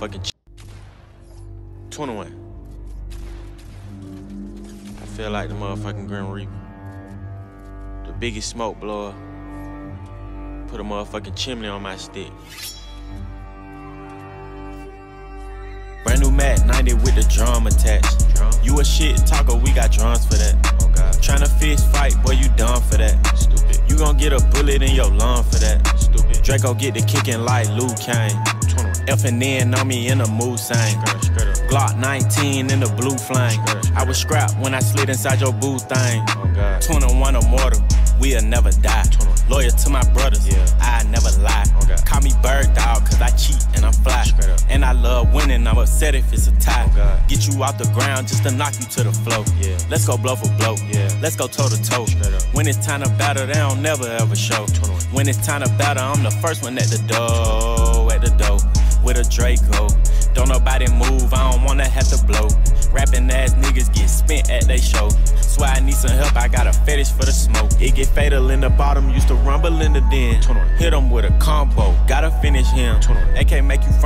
motherfucking 21. I feel like the motherfucking Grim Reaper. The biggest smoke blower. Put a motherfucking chimney on my stick. Brand new Mac 90 with the drum attached. You a shit talker, we got drums for that. Oh God. Tryna fist fight, boy, you done for that. Stupid. You gon' get a bullet in your lung for that. Stupid. Draco get the kicking like Luke Kane. F&N on me in a mood sang. Glock 19 in the blue flame. I was scrapped when I slid inside your boo thing. Oh God. 21 immortal, we'll never die. Loyal to my brothers, I never lie. Oh call me bird dog, cause I cheat and I'm fly. And I love winning, I'm upset if it's a tie. Oh get you off the ground just to knock you to the floor. Let's go blow for blow, let's go toe to toe. When it's time to battle, they don't never ever show. When it's time to battle, I'm the first one at the door, with a Draco. Don't nobody move, I don't wanna have to blow. Rapping ass niggas get spent at they show. Swear I need some help, I got a fetish for the smoke. It get fatal in the bottom, used to rumble in the den. Hit him with a combo, gotta finish him. They can't make you